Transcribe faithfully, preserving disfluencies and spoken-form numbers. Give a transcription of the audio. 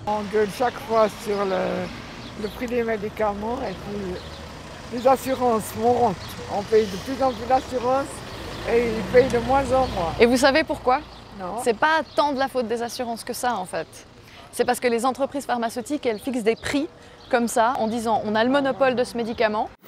On gueule chaque fois sur le, le prix des médicaments et puis les assurances montent. On paye de plus en plus d'assurances et ils payent de moins en moins. Et vous savez pourquoi? Non. C'est pas tant de la faute des assurances que ça en fait. C'est parce que les entreprises pharmaceutiques, elles fixent des prix comme ça en disant on a le monopole de ce médicament